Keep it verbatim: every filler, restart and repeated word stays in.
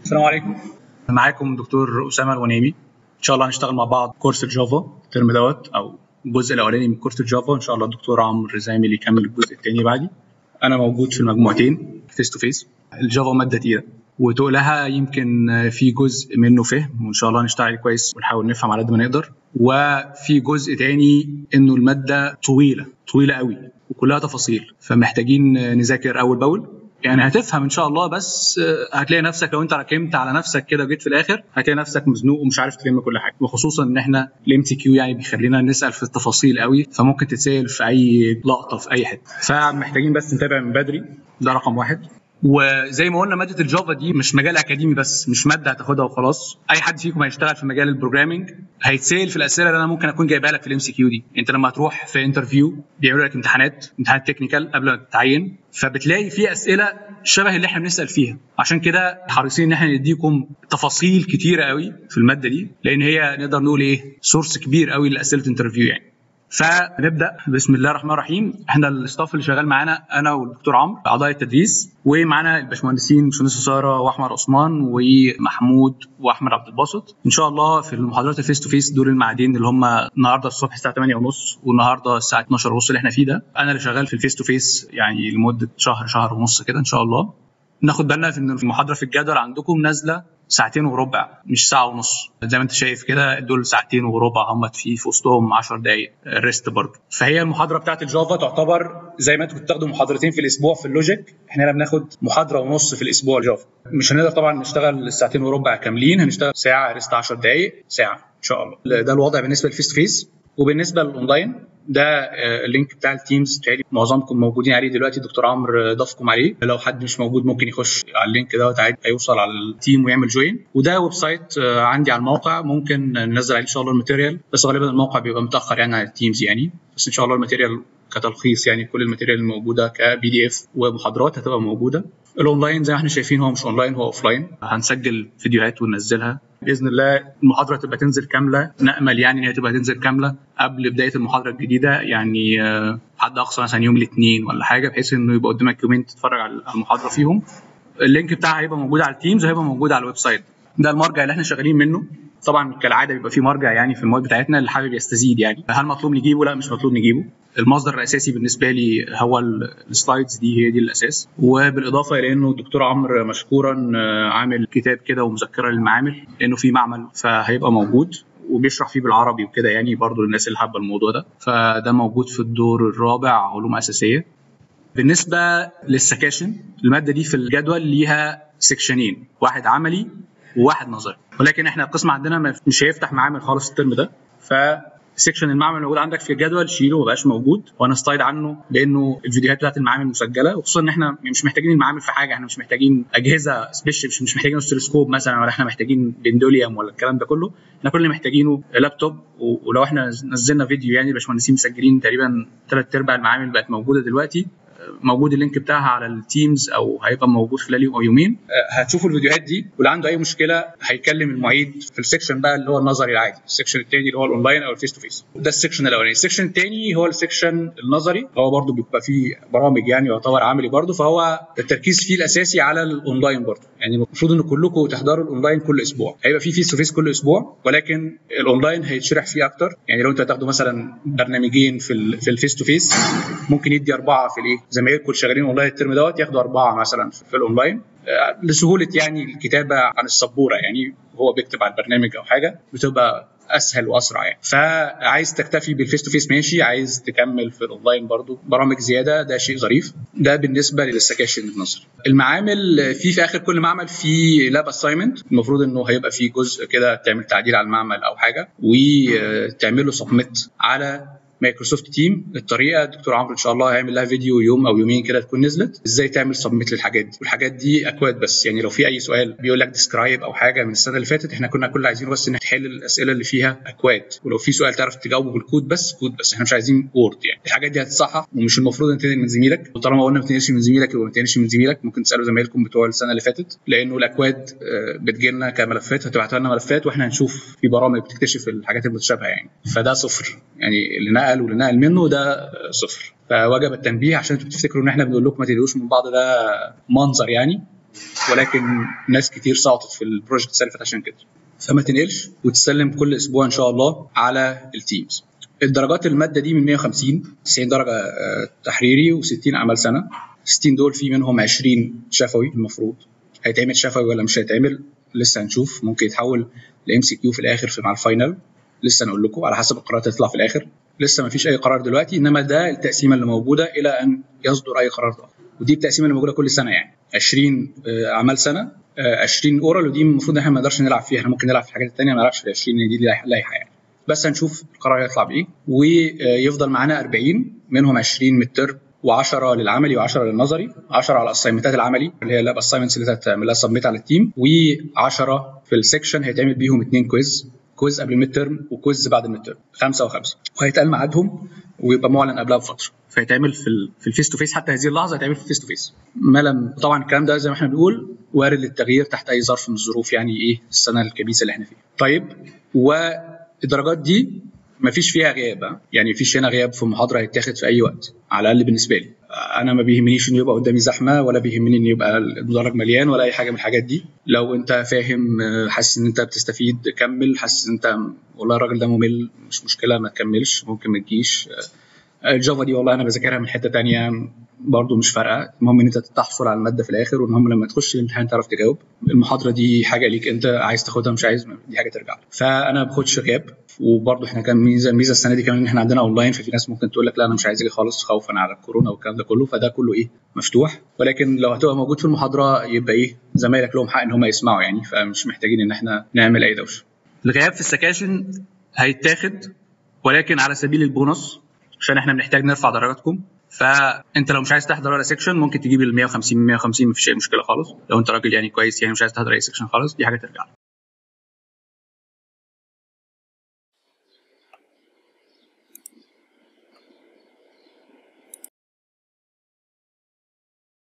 السلام عليكم. معاكم دكتور أسامة الغنيمي. إن شاء الله هنشتغل مع بعض كورس الجافا الترم دوت أو الجزء الأولاني من كورس الجافا. إن شاء الله الدكتور عمرو الرزايمي اللي يكمل الجزء الثاني بعدي. أنا موجود في المجموعتين فيس تو فيس. الجافا مادة تقيلة وتقولها يمكن في جزء منه فهم وإن شاء الله نشتغل كويس ونحاول نفهم على قد ما نقدر، وفي جزء تاني إنه المادة طويلة طويلة قوي وكلها تفاصيل، فمحتاجين نذاكر أول بأول. يعني هتفهم ان شاء الله، بس هتلاقي نفسك لو انت ركمت على نفسك كده وجيت في الاخر هتلاقي نفسك مزنوق ومش عارف تلم كل حاجه، وخصوصا ان احنا الام تي كيو يعني بيخلينا نسال في التفاصيل قوي، فممكن تتسال في اي لقطه في اي حته، فمحتاجين بس نتابع من بدري. ده رقم واحد. وزي ما قلنا ماده الجافا دي مش مجال اكاديمي بس، مش ماده هتاخدها وخلاص. اي حد فيكم هيشتغل في مجال البروجرامينج هيتسال في الاسئله اللي انا ممكن اكون جايبها لك في الام سي كيو دي. انت لما تروح في انترفيو بيعملوا لك امتحانات امتحانات تكنيكال قبل ما تتعين، فبتلاقي في اسئله شبه اللي احنا بنسال فيها. عشان كده حريصين ان احنا نديكم تفاصيل كتيره قوي في الماده دي، لان هي نقدر نقول ايه سورس كبير قوي لاسئله انترفيو يعني. فنبدا بسم الله الرحمن الرحيم. احنا الاستاف اللي شغال معانا انا والدكتور عمرو اعضاء التدريس، ومعانا الباشمهندسين باشمهندس ساره واحمد عثمان ومحمود واحمد عبد الباسط. ان شاء الله في المحاضرات الفيس تو فيس دول الميعادين اللي هم النهارده الصبح الساعه ثمانية ونص والنهارده الساعه اتناشر ونص اللي احنا فيه ده. انا اللي شغال في الفيس تو فيس يعني لمده شهر شهر ونص كده ان شاء الله. ناخد بالنا في ان المحاضره في الجدول عندكم نازله ساعتين وربع مش ساعه ونص، زي ما انت شايف كده دول ساعتين وربع، هم في في وسطهم عشر دقائق ريست برضه. فهي المحاضره بتاعت الجافا تعتبر زي ما انتوا بتاخدوا محاضرتين في الاسبوع في اللوجيك، احنا هنا بناخد محاضره ونص في الاسبوع الجافا. مش هنقدر طبعا نشتغل الساعتين وربع كاملين، هنشتغل ساعه ريست عشر دقائق ساعه ان شاء الله. ده الوضع بالنسبه للفيس تو فيس. وبالنسبه للاونلاين ده اللينك بتاع التيمز بتاعي معظمكم موجودين عليه دلوقتي، الدكتور عمرو ضافكم عليه. لو حد مش موجود ممكن يخش على اللينك دوت عادي هيوصل على التيم ويعمل جوين. وده ويب سايت عندي على الموقع ممكن ننزل عليه ان شاء الله الماتيريال، بس غالبا الموقع بيبقى متاخر يعني على التيمز يعني، بس ان شاء الله الماتيريال كتلخيص يعني كل الماتيريال الموجوده كبي دي اف ومحاضرات هتبقى موجوده. الاونلاين زي ما احنا شايفين هو مش اونلاين، هو اوفلاين. هنسجل فيديوهات وننزلها باذن الله. المحاضره تبقى تنزل كامله، نامل يعني ان هي تبقى تنزل كامله قبل بدايه المحاضره الجديده، يعني حد اقصى مثلا يوم الاثنين ولا حاجه، بحيث انه يبقى قدامك يومين تتفرج على المحاضره فيهم. اللينك بتاعها هيبقى موجود على التيمز وهيبقى موجود على الويب سايت. ده المرجع اللي احنا شغالين منه. طبعا كالعاده بيبقى في مرجع يعني في المواد بتاعتنا اللي حابب يستزيد يعني، هل مطلوب نجيبه؟ لا مش مطلوب نجيبه. المصدر الاساسي بالنسبه لي هو السلايدز دي، هي دي الاساس. وبالاضافه الى انه الدكتور عمرو مشكورا عامل كتاب كده ومذكره للمعامل، لانه في معمل فهيبقى موجود وبيشرح فيه بالعربي وكده يعني برضو للناس اللي حابه الموضوع ده. فده موجود في الدور الرابع علوم اساسيه. بالنسبه للسكاشن الماده دي في الجدول ليها سكشنين، واحد عملي وواحد نظري، ولكن احنا القسم عندنا مش هيفتح معامل خالص الترم ده. ف سيكشن المعمل الموجود عندك في الجدول شيله، ما بقاش موجود، وانا ستايد عنه لانه الفيديوهات بتاعت المعامل مسجله، وخصوصا ان احنا مش محتاجين المعامل في حاجه، احنا مش محتاجين اجهزه سبيشال، مش محتاجين اوستروسكوب مثلا، ولا احنا محتاجين بندوليوم ولا الكلام ده كله. احنا كل اللي محتاجينه لابتوب، ولو احنا نزلنا فيديو يعني الباشمهندسين مسجلين تقريبا ثلاث ارباع المعامل بقت موجوده دلوقتي. موجود اللينك بتاعها على التيمز او هيبقى موجود خلال يوم او يومين. هتشوفوا الفيديوهات دي، واللي عنده اي مشكله هيكلم المعيد في السكشن بقى اللي هو النظري العادي. السكشن الثاني اللي هو الاونلاين او الفيس تو فيس، ده السكشن الاولاني. السكشن الثاني هو السكشن النظري، هو برده بيبقى فيه برامج يعني يعتبر عملي برده، فهو التركيز فيه الاساسي على الاونلاين برده. يعني المفروض ان كلكم تحضروا الاونلاين كل اسبوع، هيبقى فيه فيس تو فيس كل اسبوع، ولكن الاونلاين هيتشرح فيه اكتر. يعني لو انت هتاخدوا مثلا برنامجين في في الفيس تو فيس ممكن يدي اربعه في الايه، زمايلكم شغالين اونلاين الترم دوت ياخدوا اربعه مثلا في الاونلاين لسهوله يعني الكتابه عن السبوره، يعني هو بيكتب على البرنامج او حاجه بتبقى اسهل واسرع يعني. فعايز تكتفي بالفيس تو فيس ماشي، عايز تكمل في الاونلاين برضو برامج زياده، ده شيء ظريف. ده بالنسبه للسكاشن النظري. المعامل في في اخر كل معمل في لاب اساينمنت، المفروض انه هيبقى في جزء كده تعمل تعديل على المعمل او حاجه وتعمل له سبميت على مايكروسوفت تيم. الطريقه الدكتور عمرو ان شاء الله هيعمل لها فيديو يوم او يومين كده تكون نزلت ازاي تعمل سبميت للحاجات دي، والحاجات دي اكواد بس. يعني لو في اي سؤال بيقول لك ديسكرايب او حاجه من السنه اللي فاتت، احنا كنا كل عايزينه بس ان تحل الاسئله اللي فيها اكواد، ولو في سؤال تعرف تجاوبه بالكود بس كود بس، احنا مش عايزين وورد يعني. الحاجات دي هتتصحح ومش المفروض ان تنقل من زميلك، وطالما قلنا ما تنقلش من زميلك يبقى ما تنقلش من زميلك، ممكن تسالوا زمايلكم بتوع السنه اللي فاتت، لانه الاكواد بتجي لنا كملفات، هتبعت لنا ملفات واحنا هنشوف في برامج بتكتشف الحاجات المتشابهه يعني. فده صفر يعني، اللي نقل واللي نقل منه ده صفر. فوجب التنبيه عشان انتوا بتفتكروا ان احنا بنقول لكم ما تدلوش من بعض، ده منظر يعني. ولكن ناس كتير سقطت في البروجكت اللي فات عشان كده. فما تنقلش وتسلم كل اسبوع ان شاء الله على التيمز. الدرجات الماده دي من مية وخمسين، تسعين درجه تحريري و60 اعمال سنه. ستين دول في منهم عشرين شفوي، المفروض هيتعمل شفوي ولا مش هيتعمل لسه هنشوف، ممكن يتحول لام سي كيو في الاخر في مع الفاينل، لسه نقول لكم على حسب القرارات تطلع في الاخر. لسه ما فيش اي قرار دلوقتي، انما ده التقسيمه اللي موجوده الى ان يصدر اي قرار ضخم. ودي التقسيمه اللي موجوده كل سنه، يعني عشرين اعمال سنه، عشرين اورال، ودي المفروض احنا ما نقدرش نلعب فيها، احنا ممكن نلعب في الحاجات الثانيه، ما نلعبش في عشرين دي لائحه يعني. بس هنشوف القرار هيطلع بايه. ويفضل معانا أربعين، منهم عشرين من الترم و10 للعملي و10 للنظري، عشرة على الاساينمنتات العملي اللي هي اللاب اساينمنتس اللي هتعملها سبميت على التيم، و10 في السكشن هيتعمل بيهم اثنين كويز، كويز قبل الميد ترم وكويز بعد الميد ترم، خمسه وخمسه، وهيتقال ميعادهم ويبقى معلن قبلها بفتره، فيتعمل في ال في الفيس تو فيس. حتى هذه اللحظه هيتعمل في الفيس تو فيس. ما لم طبعا الكلام ده زي ما احنا بنقول وارد للتغيير تحت اي ظرف من الظروف، يعني ايه السنه الكبيسه اللي احنا فيها. طيب، والدرجات دي ما فيش فيها غياب، يعني ما فيش هنا غياب في محاضره هيتاخد في اي وقت، على الاقل بالنسبه لي. انا ما بيهمنيش ان يبقى قدامي زحمه، ولا بيهمني ان يبقى المدرج مليان، ولا اي حاجه من الحاجات دي. لو انت فاهم، حاسس ان انت بتستفيد، كمل. حاسس ان انت والله الراجل ده ممل، مش مشكله، ما تكملش، ممكن ما تجيش. الجافا دي والله انا بذاكرها من حته تانية، برضو مش فارقه، المهم ان انت تحصل على الماده في الاخر، والمهم لما تخش الامتحان تعرف تجاوب. المحاضره دي حاجه ليك انت، عايز تاخدها مش عايز دي حاجه ترجع لك. فانا ما باخدش غياب. وبرضو احنا كان ميزه الميزه السنه دي كمان ان احنا عندنا اونلاين، ففي ناس ممكن تقول لك لا انا مش عايز اجي خالص خوفا على الكورونا والكلام ده كله، فده كله ايه مفتوح. ولكن لو هتبقى موجود في المحاضره يبقى ايه زمايلك لهم حق ان هم يسمعوا يعني، فمش محتاجين ان احنا نعمل اي دوشه. الغياب في السكاشن هيتاخد ولكن على سبيل البونص، عشان احنا بنحتاج نرفع درجاتكم. فانت لو مش عايز تحضر ولا سيكشن ممكن تجيب ال مية وخمسين مية وخمسين، مفيش اي مشكله خالص. لو انت راجل يعني كويس يعني مش عايز تحضر اي سيكشن خالص، دي حاجه ترجع لك.